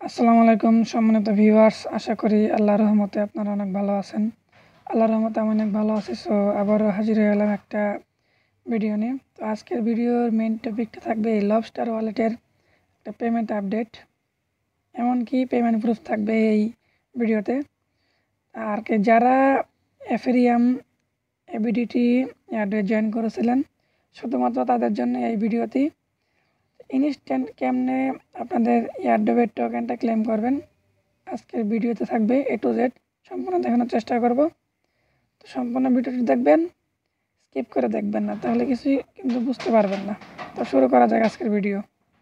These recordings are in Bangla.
আসসালামু আলাইকুম সম্মানিত ভিউয়ার্স, আশা করি আল্লাহর রহমতে আপনারা অনেক ভালো আছেন। আল্লাহর রহমতে আমি অনেক ভালো আছি। সো আবারও হাজির হয়ে গেলাম একটা ভিডিও নিয়ে। তো আজকের ভিডিওর মেইন টপিকটা থাকবে এই লবস্টার ওয়ালেটের একটা পেমেন্ট আপডেট, এমনকি পেমেন্ট প্রুফ থাকবে এই ভিডিওতে। আর যারা অ্যাফেরিয়াম ABDT অ্যাডে জয়েন করেছিলেন, শুধুমাত্র তাদের জন্য এই ভিডিওটি। ইনস্ট্যান্ট কেমনে আপনাদের এয়ারড্রপের টোকেনটা ক্লেম করবেন আজকের ভিডিওতে থাকবে A to Z, সম্পূর্ণ দেখানোর চেষ্টা করব। তো সম্পূর্ণ ভিডিওটি দেখবেন, স্কিপ করে দেখবেন না, তাহলে কিছুই কিন্তু বুঝতে পারবেন না। তো শুরু করা যাক আজকের ভিডিও।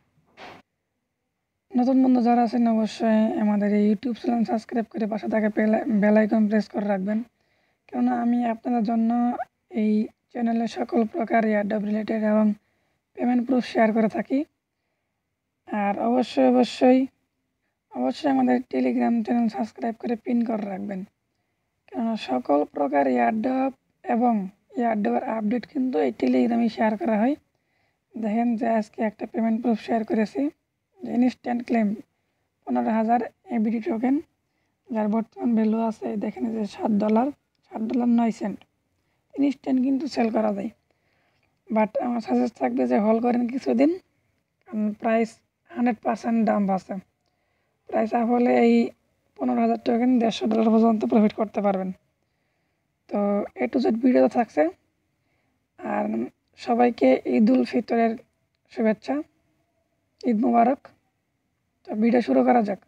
নতুন বন্ধু যারা আছেন অবশ্যই আমাদের এই ইউটিউব চ্যানেল সাবস্ক্রাইব করে পাশে থাকা বেল আইকন প্রেস করে রাখবেন, কেননা আমি আপনাদের জন্য এই চ্যানেলে সকল প্রকার এয়ারড্রপ রিলেটেড এবং পেমেন্ট প্রুফ শেয়ার করে থাকি। আর অবশ্যই আমাদের টেলিগ্রাম চ্যানেল সাবস্ক্রাইব করে পিন করে রাখবেন, কেননা সকল প্রকার এয়ারড্রপ এবং এয়ারড্রপের আপডেট কিন্তু এই টেলিগ্রামে শেয়ার করা হয়। দেখেন যে আজকে একটা পেমেন্ট প্রুফ শেয়ার করেছি, ইনস্ট্যান্ট ক্লেম 15,000 ABD টোকেন, যার বর্তমান ভ্যালু আছে দেখেন যে $7.09। ইনস্ট্যান্ট কিন্তু সেল করা যায়, বাট আমার সাজেস্ট থাকবে যে হোল্ড করেন কিছুদিন, কারণ প্রাইস 100% দাম আছে। প্রাইস আপ হলে এই 15,000 টোকেন $150 পর্যন্ত প্রফিট করতে পারবেন। তো A to Z ভিডিওতে থাকছে। আর সবাইকে ঈদ উল ফিতরের শুভেচ্ছা, ঈদ মুবারক। তো ভিডিও শুরু করা যাক।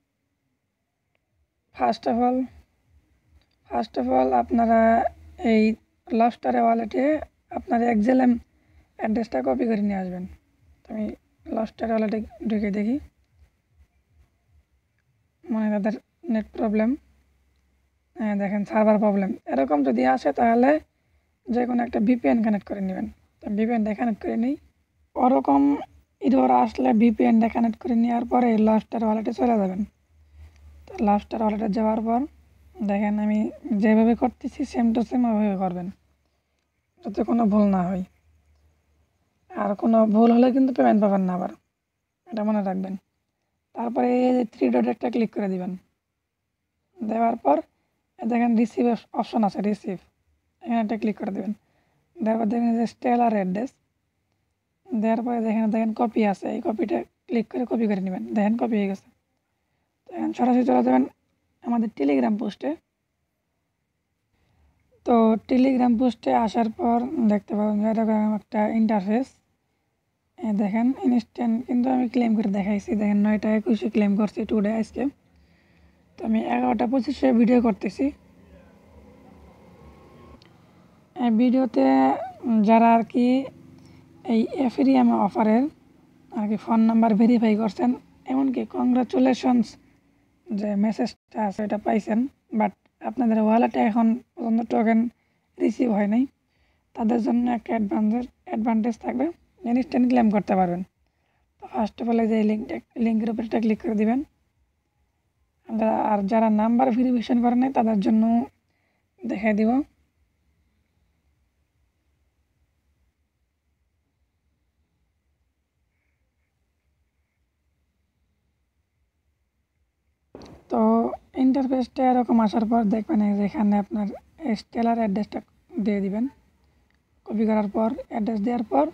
ফার্স্ট অফ অল আপনারা এই লবস্টার ওয়ালেটে আপনার XLM অ্যাড্রেসটা কপি করে নিয়ে আসবেন। তো আমি লবস্টার ওয়ালেটে ঢুকে দেখি, মানে তাদের নেট প্রবলেম, দেখেন সার্ভার প্রবলেম এরকম যদি আসে তাহলে যে কোনো একটা VPN কানেক্ট করে নেবেন। তো VPNটা কানেক্ট করে নিই। ওরকম এরর আসলে VPNটা কানেক্ট করে নেওয়ার পরে লবস্টার ওয়ালেটে চলে যাবেন। তো লবস্টার ওয়ালেটে যাওয়ার পর দেখেন আমি যেভাবে করতেছি সেম টু সেম ওইভাবে করবেন, যাতে কোনো ভুল না হয়। আর কোনো ভুল হলে কিন্তু পেমেন্ট পাবেন না আবার, এটা মনে রাখবেন। তারপরে এই যে 3 ডট একটা ক্লিক করে দিবেন। দেওয়ার পর দেখেন রিসিভ অপশন আছে, রিসিভ, এখানে একটা ক্লিক করে দেবেন। দেওয়ার পর দেখেন যে স্টেলার অ্যাড্রেস, দেওয়ার পরে দেখেন কপি আছে, এই কপিটা ক্লিক করে কপি করে নেবেন। দেখেন কপি হয়ে গেছে। তো এখন সরাসরি চলে যাবেন আমাদের টেলিগ্রাম পোস্টে। তো টেলিগ্রাম পোস্টে আসার পর দেখতে পাবেন এরকম একটা ইন্টারফেস। দেখেন ইনস্ট্যান্ট কিন্তু আমি ক্লেম করে দেখাইছি, দেখেন 9টা 21 ক্লেম করছি টুডে আজকে। তো আমি 11টা 25 ভিডিও করতেছি। এই ভিডিওতে যারা আর কি এই অ্যাফেরিয়াম অফারের আর কি ফোন নাম্বার ভেরিফাই করছেন, এমনকি কংগ্রাচুলেশনস যে মেসেজটা আছে এটা পাইছেন, বাট আপনাদের ওয়ালেটে এখন পর্যন্ত টোকেন রিসিভ হয় নাই, তাদের জন্য একটা অ্যাডভান্টেজ থাকবে, ইনস্ট্যান্ট ক্লেম করতে পারবেন। তো ফার্স্ট অফ অল যে লিঙ্কের উপর একটা ক্লিক করে দিবেন। আর যারা নাম্বার ভেরিফিকেশন করেন নাই তাদের জন্য দেখাই দিব। তো ইন্টারফেসটা এরকম আসার পর দেখবেন যেখানে আপনার স্টেলার অ্যাড্রেসটা দিয়ে দিবেন। কপি করার পর অ্যাড্রেস দেওয়ার পর,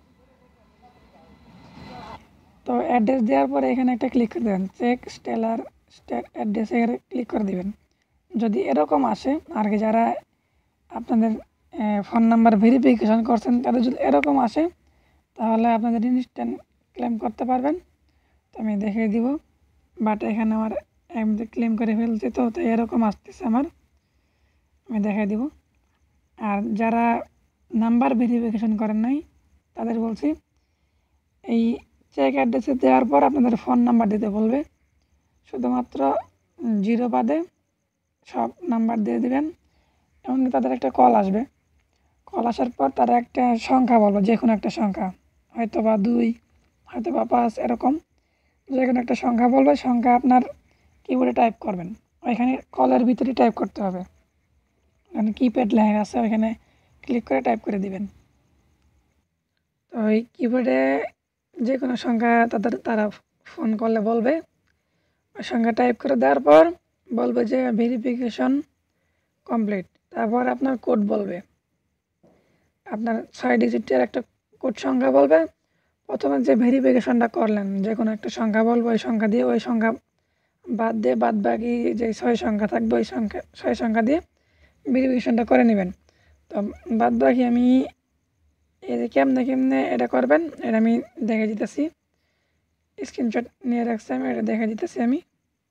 তো অ্যাড্রেস দেওয়ার পরে এখানে একটা ক্লিক করে দেবেন, চেক স্টেলার অ্যাড্রেসে ক্লিক করে দিবেন। যদি এরকম আসে আর কি, যারা আপনাদের ফোন নাম্বার ভেরিফিকেশন করছেন তাদের যদি এরকম আসে তাহলে আপনাদের ইনস্ট্যান্ট ক্লেম করতে পারবেন। তো আমি দেখিয়ে দিব, বাট এখানে আমার এমনি ক্লেম করে ফেলছি, তো তাই এরকম আসতেছে আমার, আমি দেখাই দিব। আর যারা নাম্বার ভেরিফিকেশন করেন নাই তাদের বলছি, এই চেক অ্যাড্রেসে দেওয়ার পর আপনাদের ফোন নাম্বার দিতে বলবে, শুধুমাত্র 0 বাদে সব নাম্বার দিয়ে দিবেন। এমনকি তাদের একটা কল আসবে, কল আসার পর তারা একটা সংখ্যা বলবে, যে কোনো একটা সংখ্যা, হয়তো বা 2, হয়তো বা 5, এরকম যে কোনো একটা সংখ্যা বলবে। সংখ্যা আপনার কিবোর্ডে টাইপ করবেন, ওইখানে কলের ভিতরে টাইপ করতে হবে, মানে কিপ্যাড লেখা আছে ওইখানে ক্লিক করে টাইপ করে দিবেন। তো ওই কিবোর্ডে যে কোনো সংখ্যা তারা ফোন করলে বলবে, ওই সংখ্যা টাইপ করে দেওয়ার পর বলবে যে ভেরিফিকেশন কমপ্লিট। তারপর আপনার কোড বলবে, আপনার 6 ডিজিটের একটা কোড সংখ্যা বলবে। প্রথমে যে ভেরিফিকেশনটা করলেন যে কোনো একটা সংখ্যা বলবো, ওই সংখ্যা দিয়ে ওই সংখ্যা বাদ দিয়ে বাদ বাকি যে 6 সংখ্যা থাকবে ওই সংখ্যা 6 সংখ্যা দিয়ে ভেরিফিকেশনটা করে নেবেন। তো বাদ বাকি আমি এই যে কেমনে এটা করবেন এটা আমি দেখে দিতেছি, স্ক্রিনশট নিয়ে রাখছি আমি, এটা দেখে দিতেছি আমি।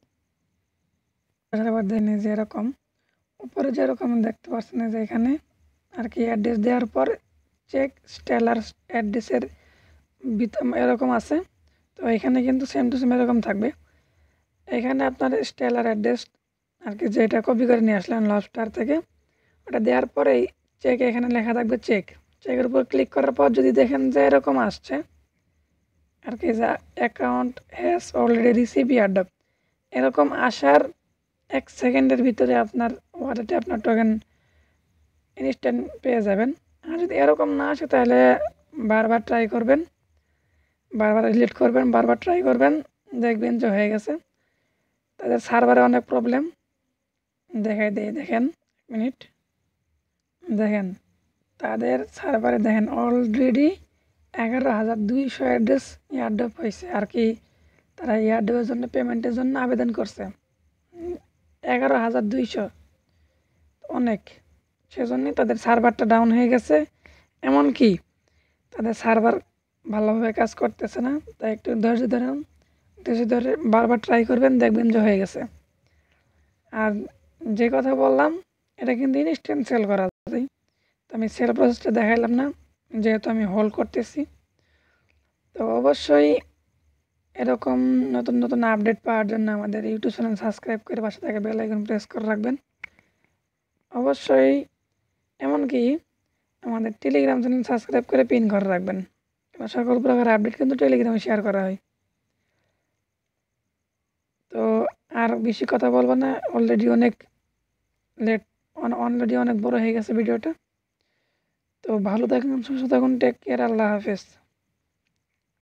আবার দেখেন যে এরকম উপরে যেরকম দেখতে পাচ্ছেন যে এখানে আর কি অ্যাড্রেস দেওয়ার পর চেক স্টেলার অ্যাড্রেসের এরকম আছে। তো এখানে কিন্তু সেম টু সেম এরকম থাকবে। এখানে আপনার স্টেলার অ্যাড্রেস আর কি যেটা কপি করে নিয়ে আসলেন লবস্টার থেকে, ওটা দেওয়ার পরে চেক এখানে লেখা থাকবে চেকের উপর ক্লিক করার পর যদি দেখেন যে এরকম আসছে আর কি যে account has already receive airdrop, এরকম আসার 1 সেকেন্ডের ভিতরে আপনার ওয়ালেটে আপনার টোকেন ইনস্ট্যান্ট পেয়ে যাবেন। আর যদি এরকম না আসে তাহলে বারবার ট্রাই করবেন, বারবার ডিলিট করবেন, বারবার ট্রাই করবেন, দেখবেন যে হয়ে গেছে। তাদের সার্ভারে অনেক প্রবলেম দেখাই দেয়, দেখেন 1 মিনিট, দেখেন তাদের সার্ভারে দেখেন অলরেডি 11,200 অ্যাড্রেস এয়ারড্রপ হয়েছে আর কি। তারা এয়ারড্রপের জন্য পেমেন্টের জন্য আবেদন করছে 11,200, অনেক। সেজন্যই তাদের সার্ভারটা ডাউন হয়ে গেছে। এমনকি তাদের সার্ভার ভালোভাবে কাজ করতেছে না। তাই একটু ধৈর্য ধরে বারবার ট্রাই করবেন, দেখবেন যে হয়ে গেছে। আর যে কথা বললাম এটা কিন্তু ইনস্ট্যান্ট সেল করা যায়। তো আমি সেল প্রসেসটা দেখাইলাম না যেহেতু আমি হোল্ড করতেছি। তো অবশ্যই এরকম নতুন নতুন আপডেট পাওয়ার জন্য আমাদের ইউটিউব চ্যানেল সাবস্ক্রাইব করে পাশে থাকা বেল আইকন প্রেস করে রাখবেন অবশ্যই। এমনকি আমাদের টেলিগ্রাম চ্যানেল সাবস্ক্রাইব করে পিন করে রাখবেন, কারণ সকল প্রকার আপডেট কিন্তু টেলিগ্রামে শেয়ার করা হয়। তো আর বেশি কথা বলবো না, অলরেডি অনেক লেট, অলরেডি অনেক বড় হয়ে গেছে ভিডিওটা। তো ভালো থাকুন, সুস্থ থাকুন, টেক কেয়ার, আল্লাহ হাফেজ।